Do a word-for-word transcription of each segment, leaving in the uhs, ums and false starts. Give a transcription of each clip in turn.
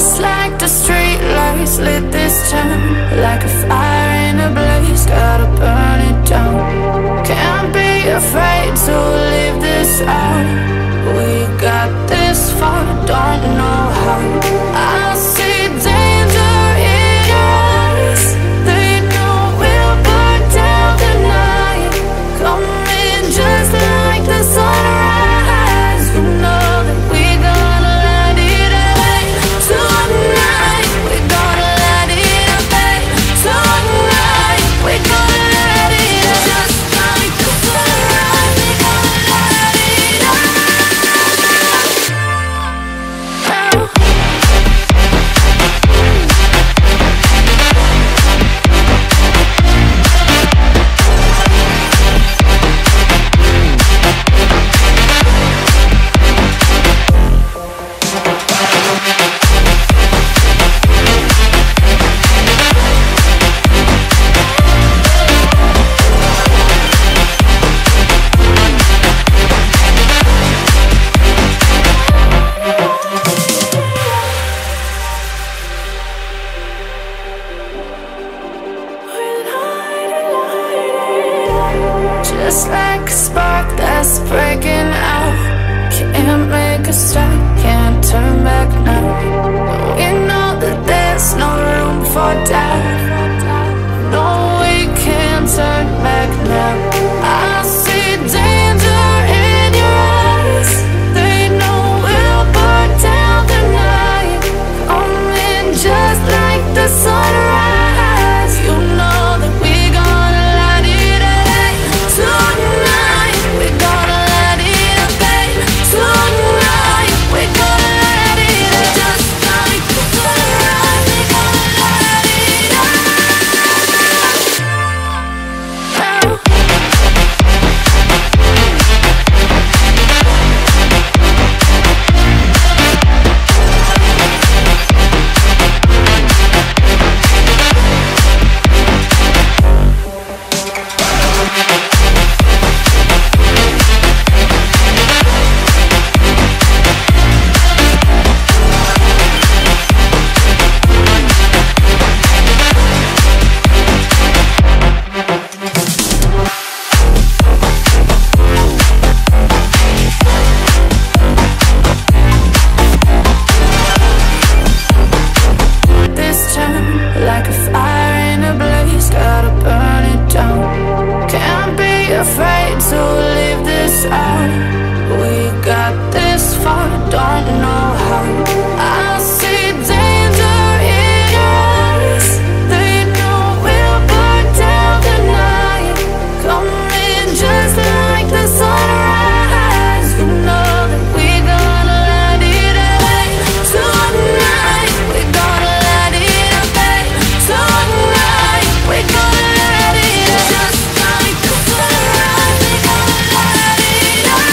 Just like the street lights lit this town, like a fire in a blaze, gotta burn it down. Can't be afraid to leave this out. We got this far, don't know how. I see danger in your eyes. They know we'll burn down the night. Coming just like the sunrise. You know that we gonna light it up tonight. We gonna light it up tonight. We gonna light it up just like the sunrise. We gonna light it up. Just like a spark that's breaking out. Can't make a stop, can't turn back now. We know that there's no room for doubt. No, we can't turn back now. I see danger in your eyes. They know we'll burn down the night. Coming just like the sunrise. You know that we gonna light it up tonight. We gonna light it up tonight. We gonna light it up just like the sunrise. We gonna light it up. This time, like a fire in a blaze, gotta burn it down. Can't be afraid to leave this out. We got this far, don't know how. I see danger in your eyes. They know we'll burn down the night. Coming just like the sunrise. You know that we gonna light it up tonight. We gonna light it up tonight. We gonna light it up just like the sunrise. We gonna light it up.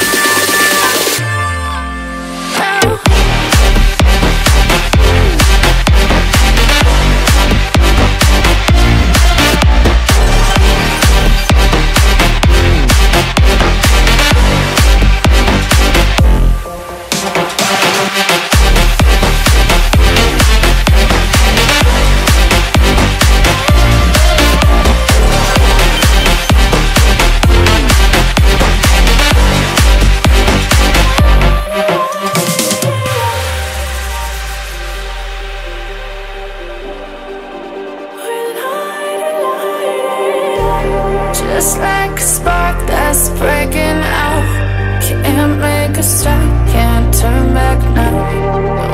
Just like a spark that's breaking out. Can't make a stop, can't turn back now.